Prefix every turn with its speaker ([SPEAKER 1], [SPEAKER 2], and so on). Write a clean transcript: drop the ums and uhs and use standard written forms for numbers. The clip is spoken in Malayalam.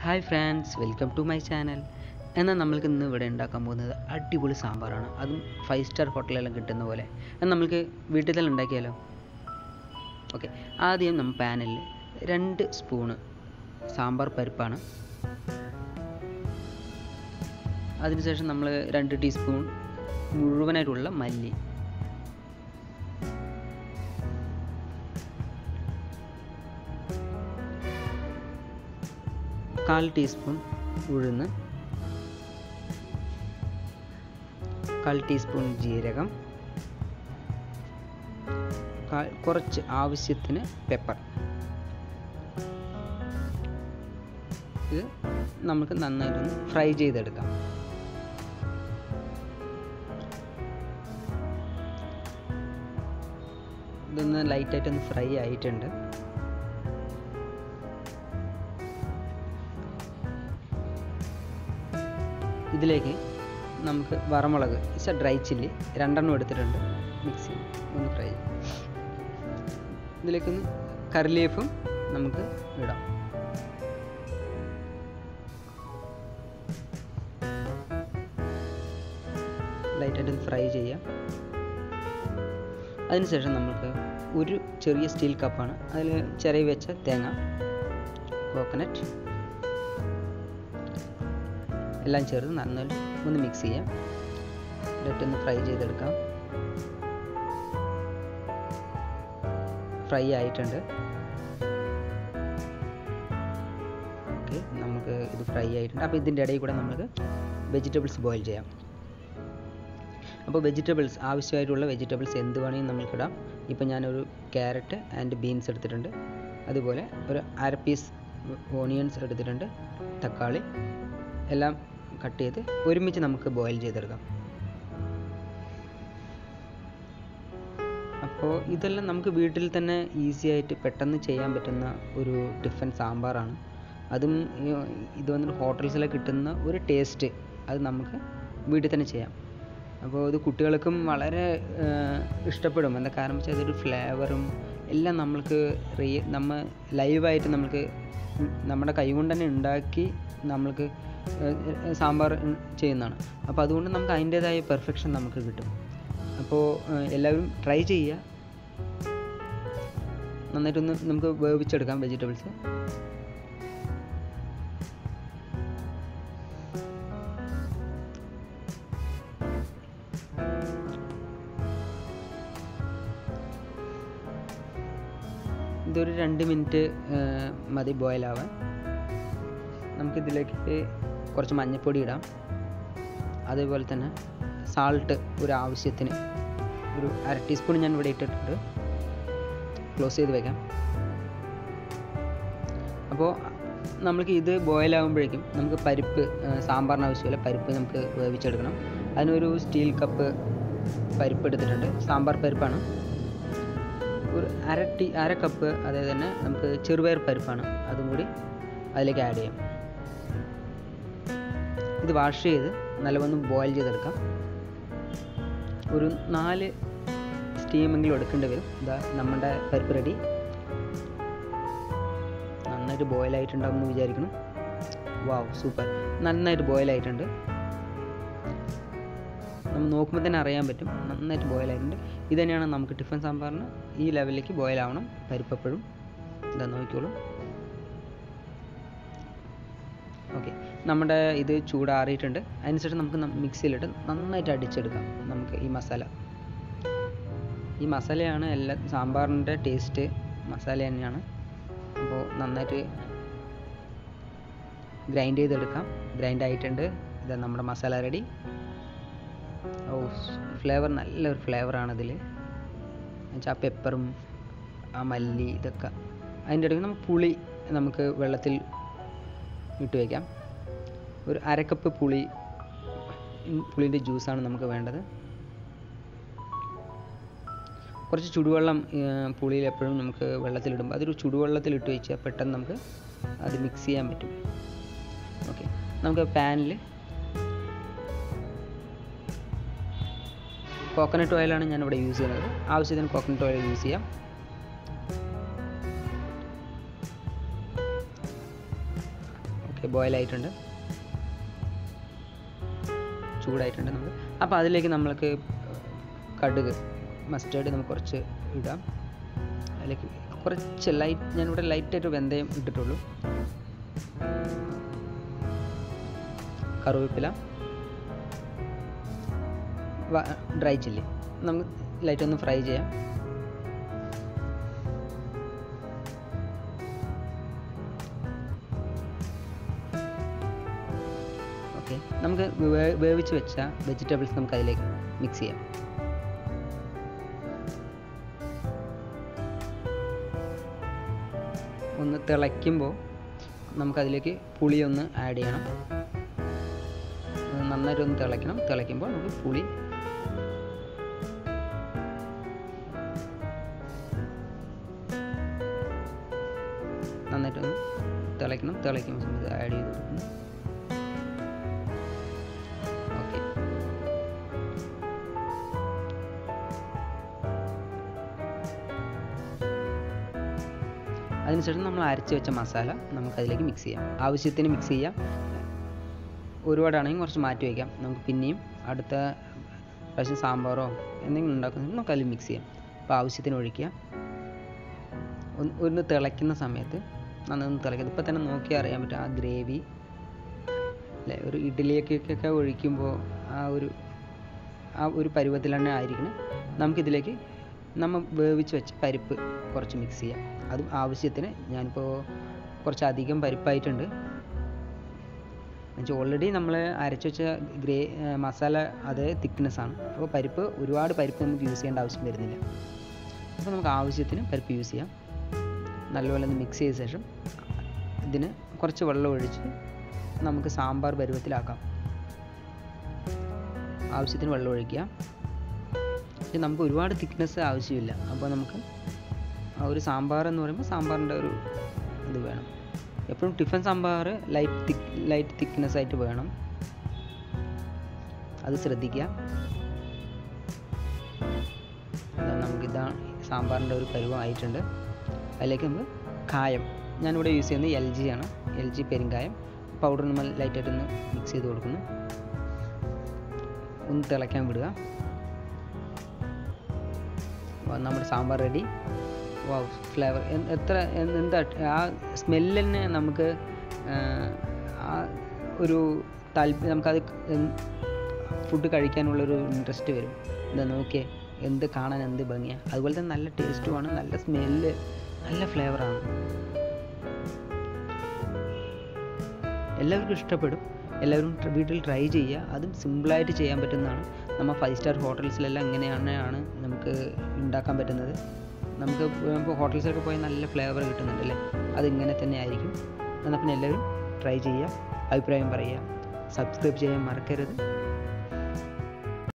[SPEAKER 1] Hi friends, welcome to my channel. എന്നാൽ നമ്മൾക്ക് ഇന്ന് ഇവിടെ ഉണ്ടാക്കാൻ പോകുന്നത് അടിപൊളി സാമ്പാറാണ്. അതും 5 സ്റ്റാർ ഹോട്ടലെല്ലാം കിട്ടുന്ന പോലെ. എന്നാൽ നമ്മൾക്ക് വീട്ടിൽ തന്നെ ഉണ്ടാക്കിയാലോ? ഓക്കെ, ആദ്യം നമ്മൾ പാനിൽ 2 സ്പൂണ് സാമ്പാർ പരിപ്പാണ്. അതിനുശേഷം നമ്മൾ 2 ടീസ്പൂൺ മുഴുവനായിട്ടുള്ള മല്ലി, 1/4 ടീസ്പൂൺ ഉഴുന്ന്, 1/4 ടീസ്പൂൺ ജീരകം, കുറച്ച് ആവശ്യത്തിന് പെപ്പർ. ഇത് നമുക്ക് നന്നായിട്ടൊന്ന് ഫ്രൈ ചെയ്തെടുക്കാം. ഇതൊന്ന് ലൈറ്റായിട്ടൊന്ന് ഫ്രൈ ആയിട്ടുണ്ട്. ഇതിലേക്ക് നമുക്ക് വറമുളക് ഡ്രൈ ചില്ലി 2 എടുത്തിട്ടുണ്ട്, മിക്സി ഒന്ന് ഫ്രൈ ചെയ്യും. ഇതിലേക്കൊന്ന് കറി ലീഫും നമുക്ക് ഇടാം. ലൈറ്റായിട്ട് ഫ്രൈ ചെയ്യാം. അതിനുശേഷം നമുക്ക് ഒരു ചെറിയ സ്റ്റീൽ കപ്പാണ്, അതിൽ ചിരവി വെച്ച തേങ്ങ, കോക്കനട്ട് എല്ലാം ചേർത്ത് നന്നായിട്ട് ഒന്ന് മിക്സ് ചെയ്യാം. എന്നിട്ടൊന്ന് ഫ്രൈ ചെയ്തെടുക്കാം. ഫ്രൈ ആയിട്ടുണ്ട്. ഓക്കെ, നമുക്ക് ഇത് ഫ്രൈ ആയിട്ടുണ്ട്. അപ്പോൾ ഇതിൻ്റെ ഇടയിൽ കൂടെ നമുക്ക് വെജിറ്റബിൾസ് ബോയിൽ ചെയ്യാം. അപ്പോൾ വെജിറ്റബിൾസ്, ആവശ്യമായിട്ടുള്ള വെജിറ്റബിൾസ് എന്ത് വേണമെങ്കിലും നമുക്കിടാം. ഇപ്പോൾ ഞാനൊരു ക്യാരറ്റ് ആൻഡ് ബീൻസ് എടുത്തിട്ടുണ്ട്. അതുപോലെ ഒരു 1/2 പീസ് ഓണിയൻസ് എടുത്തിട്ടുണ്ട്, തക്കാളി എല്ലാം കട്ട് ചെയ്ത് ഒരുമിച്ച് നമുക്ക് ബോയിൽ ചെയ്തെടുക്കാം. അപ്പോൾ ഇതെല്ലാം നമുക്ക് വീട്ടിൽ തന്നെ ഈസി ആയിട്ട് പെട്ടെന്ന് ചെയ്യാൻ പറ്റുന്ന ഒരു ടിഫൻ സാമ്പാറാണ്. അതും ഇത് വന്നിട്ട് ഹോട്ടൽസിലൊക്കെ കിട്ടുന്ന ഒരു ടേസ്റ്റ്, അത് നമുക്ക് വീട്ടിൽ തന്നെ ചെയ്യാം. അപ്പോൾ ഇത് കുട്ടികൾക്കും വളരെ ഇഷ്ടപ്പെടും. എന്താ കാരണം വെച്ചാൽ അതൊരു ഫ്ലേവറും എല്ലാം നമ്മൾക്ക് നമ്മൾ ലൈവായിട്ട് നമുക്ക് നമ്മുടെ കൈ കൊണ്ട് തന്നെ ഉണ്ടാക്കി നമ്മൾക്ക് സാമ്പാർ ചെയ്യുന്നതാണ്. അപ്പോൾ അതുകൊണ്ട് നമുക്ക് അതിൻ്റേതായ പെർഫെക്ഷൻ നമുക്ക് കിട്ടും. അപ്പോൾ എല്ലാവരും ട്രൈ ചെയ്യുക. നന്നായിട്ടൊന്ന് നമുക്ക് വേവിച്ചെടുക്കാം വെജിറ്റബിൾസ്. ഇതൊരു 2 മിനിറ്റ് മതി ബോയിലാവാൻ. നമുക്കിതിലേക്ക് കുറച്ച് മഞ്ഞൾപ്പൊടി ഇടാം. അതേപോലെ തന്നെ സാൾട്ട് ഒരു ആവശ്യത്തിന് ഒരു 1/2 ടീസ്പൂൺ ഞാൻ ഇവിടെ ഇട്ടിട്ടുണ്ട്. ക്ലോസ് ചെയ്ത് വയ്ക്കാം. അപ്പോൾ നമുക്ക് ഇത് ബോയിലാകുമ്പോഴേക്കും നമുക്ക് പരിപ്പ്, സാമ്പാറിന് ആവശ്യമില്ല പരിപ്പ് നമുക്ക് വേവിച്ചെടുക്കണം. അതിനൊരു സ്റ്റീൽ കപ്പ് പരിപ്പ് എടുത്തിട്ടുണ്ട്, സാമ്പാർ പരിപ്പാണ്. ഒരു 1/2 കപ്പ് അതായത് തന്നെ നമുക്ക് ചെറുപയർ പരിപ്പാണ്, അതും കൂടി അതിലേക്ക് ആഡ് ചെയ്യാം. ഇത് വാഷ് ചെയ്ത് നല്ലവണ്ണം ബോയിൽ ചെയ്തെടുക്കാം. ഒരു 4 സ്റ്റീമെങ്കിലും എടുക്കേണ്ടി വരും. ഇതാ നമ്മുടെ പരിപ്പ് റെഡി. നന്നായിട്ട് ബോയിലായിട്ടുണ്ടാകുമെന്ന് വിചാരിക്കണം. വാവ്, സൂപ്പർ, നന്നായിട്ട് ബോയിലായിട്ടുണ്ട്. നമ്മൾ നോക്കുമ്പോൾ തന്നെ അറിയാൻ പറ്റും നന്നായിട്ട് ബോയിലായിട്ടുണ്ട്. ഇത് തന്നെയാണ് നമുക്ക് ടിഫൻ സാമ്പാറിന് ഈ ലെവലിലേക്ക് ബോയിലാവണം പരിപ്പ് എപ്പോഴും. ഇതാ നോക്കിക്കോളൂ. ഓക്കെ, നമ്മുടെ ഇത് ചൂടാറിയിട്ടുണ്ട്. അതിനുശേഷം നമുക്ക് മിക്സിയിലിട്ട് നന്നായിട്ട് അടിച്ചെടുക്കാം. നമുക്ക് ഈ മസാലയാണ് എല്ലാ സാമ്പാറിൻ്റെ ടേസ്റ്റ്, മസാല തന്നെയാണ്. അപ്പോൾ നന്നായിട്ട് ഗ്രൈൻഡ് ചെയ്തെടുക്കാം. ഗ്രൈൻഡ് ആയിട്ടുണ്ട്. ഇതാ നമ്മുടെ മസാല റെഡി. ഓ, ഫ്ലേവർ, നല്ലൊരു ഫ്ലേവറാണ് ഇതിൽ. എന്നുവെച്ചാൽ ആ പെപ്പറും ആ മല്ലി ഇതൊക്കെ. അതിൻ്റെ ഇടയ്ക്ക് നമുക്ക് പുളി നമുക്ക് വെള്ളത്തിൽ ഇട്ട് വയ്ക്കാം. ഒരു 1/2 കപ്പ് പുളിൻ്റെ ജ്യൂസാണ് നമുക്ക് വേണ്ടത്. കുറച്ച് ചുടുവെള്ളം പുളിയിൽ എപ്പോഴും നമുക്ക് വെള്ളത്തിലിടുമ്പോൾ അതൊരു ചുടുവെള്ളത്തിൽ ഇട്ട് വെച്ചാൽ പെട്ടെന്ന് നമുക്ക് അത് മിക്സ് ചെയ്യാൻ പറ്റും. ഓക്കെ, നമുക്ക് പാനിൽ കോക്കനട്ട് ഓയിലാണ് ഞാനിവിടെ യൂസ് ചെയ്യുന്നത്. ആവശ്യത്തിന് കോക്കനട്ട് ഓയിൽ യൂസ് ചെയ്യാം. ഓക്കെ, ബോയിലായിട്ടുണ്ട്, ചൂടായിട്ടുണ്ട് നമുക്ക്. അപ്പോൾ അതിലേക്ക് നമ്മൾക്ക് കടുക്, മസ്റ്റേർഡ് നമുക്ക് കുറച്ച് ഇടാം. അതിലേക്ക് കുറച്ച് ഞാനിവിടെ ലൈറ്റായിട്ട് വെന്തയം ഇട്ടിട്ടുള്ളൂ. കറിവേപ്പില, ഡ്രൈ ചില്ലി നമുക്ക് ലൈറ്റ് ഒന്ന് ഫ്രൈ ചെയ്യാം. ഓക്കെ, നമുക്ക് വേവിച്ച് വെച്ച വെജിറ്റബിൾസ് നമുക്ക് അതിലേക്ക് മിക്സ് ചെയ്യാം. ഒന്ന് തിളയ്ക്കുമ്പോൾ നമുക്കതിലേക്ക് പുളി ഒന്ന് ആഡ് ചെയ്യണം. നന്നായിട്ടൊന്ന് തിളയ്ക്കണം. തിളയ്ക്കുമ്പോൾ നമുക്ക് പുളി നന്നായിട്ടൊന്ന് തിളയ്ക്കണം. തിളയ്ക്കുമ്പോൾ സമയത്ത് ആഡ് ചെയ്ത് കൊടുക്കുന്നു. ഓക്കെ, അതിനുശേഷം നമ്മൾ അരച്ച് വെച്ച മസാല നമുക്കതിലേക്ക് മിക്സ് ചെയ്യാം. ആവശ്യത്തിന് മിക്സ് ചെയ്യാം. ഒരുപാടാണെങ്കിൽ കുറച്ച് മാറ്റി വയ്ക്കാം. നമുക്ക് പിന്നെയും അടുത്ത പ്രാവശ്യം സാമ്പാറോ എന്തെങ്കിലും ഉണ്ടാക്കുന്നുണ്ടെങ്കിൽ നമുക്ക് അതിൽ മിക്സ് ചെയ്യാം. അപ്പോൾ ആവശ്യത്തിന് ഒഴിക്കുക. ഒന്ന് തിളയ്ക്കുന്ന സമയത്ത് നന്നായി തിളയ്ക്കുന്നത് ഇപ്പോൾ തന്നെ നോക്കിയാൽ അറിയാൻ പറ്റും ആ ഗ്രേവി അല്ലേ. ഒരു ഇഡ്ഡലിയൊക്കെ ഒഴിക്കുമ്പോൾ ആ ഒരു പരുവത്തിൽ തന്നെ ആയിരിക്കണം. നമുക്കിതിലേക്ക് നമ്മൾ വേവിച്ച് വെച്ച് പരിപ്പ് കുറച്ച് മിക്സ് ചെയ്യാം. അതും ആവശ്യത്തിന്. ഞാനിപ്പോൾ കുറച്ചധികം പരിപ്പായിട്ടുണ്ട്. എന്നുവെച്ചാൽ ഓൾറെഡി നമ്മൾ അരച്ച് വെച്ച മസാല അതേ തിക്നെസ്സാണ്. അപ്പോൾ ഒരുപാട് പരിപ്പ് നമുക്ക് യൂസ് ചെയ്യേണ്ട ആവശ്യം വരുന്നില്ല. അപ്പോൾ നമുക്ക് ആവശ്യത്തിന് പരിപ്പ് യൂസ് ചെയ്യാം. നല്ലപോലെ ഒന്ന് മിക്സ് ചെയ്ത ശേഷം ഇതിന് കുറച്ച് വെള്ളം ഒഴിച്ച് നമുക്ക് സാമ്പാർ പരുവത്തിലാക്കാം. ആവശ്യത്തിന് വെള്ളം ഒഴിക്കുക. പക്ഷേ നമുക്ക് ഒരുപാട് തിക്നെസ് ആവശ്യമില്ല. അപ്പോൾ നമുക്ക് ആ ഒരു സാമ്പാർ എന്ന് പറയുമ്പോൾ സാമ്പാറിൻ്റെ ഒരു ഇത് വേണം. എപ്പോഴും ടിഫിൻ സാമ്പാർ ലൈറ്റ് തിക്നെസ് ആയിട്ട് വേണം. അത് ശ്രദ്ധിക്കുക. നമുക്കിതാണ് സാമ്പാറിൻ്റെ ഒരു പരുവം ആയിട്ടുണ്ട്. അതിലേക്ക് നമുക്ക് കായം, ഞാനിവിടെ യൂസ് ചെയ്യുന്നത് LG ആണ്. LG പെരുങ്കായം പൗഡർ നമ്മൾ ലൈറ്റായിട്ടൊന്ന് മിക്സ് ചെയ്ത് കൊടുക്കുന്നു. ഒന്ന് തിളയ്ക്കാൻ വിടുക. നമ്മുടെ സാമ്പാർ റെഡി. ഫ്ലേവർ എന്താ ആ സ്മെല്ല് തന്നെ നമുക്ക് ആ ഒരു നമുക്കത് ഫുഡ് കഴിക്കാനുള്ളൊരു ഇൻട്രസ്റ്റ് വരും. എന്താ നോക്കിയേ, എന്ത് കാണാൻ എന്ത് ഭംഗിയാണ്. അതുപോലെ തന്നെ നല്ല ടേസ്റ്റുമാണ്, നല്ല സ്മെല്ല്, നല്ല ഫ്ലേവറാണ്. എല്ലാവർക്കും ഇഷ്ടപ്പെടും. എല്ലാവരും വീട്ടിൽ ട്രൈ ചെയ്യുക. അതും സിമ്പിളായിട്ട് ചെയ്യാൻ പറ്റുന്നതാണ്. നമ്മൾ 5 സ്റ്റാർ ഹോട്ടൽസിലെല്ലാം ഇങ്ങനെയാണ് നമുക്ക് ഉണ്ടാക്കാൻ പറ്റുന്നത്. നമുക്ക് ഹോട്ടൽസിലൊക്കെ പോയി നല്ല ഫ്ലേവർ കിട്ടുന്നുണ്ട് അല്ലേ. അതിങ്ങനെ തന്നെ ആയിരിക്കും. എന്നാൽ പിന്നെ എല്ലാവരും ട്രൈ ചെയ്യുക, അഭിപ്രായം പറയുക, സബ്സ്ക്രൈബ് ചെയ്യാൻ മറക്കരുത്.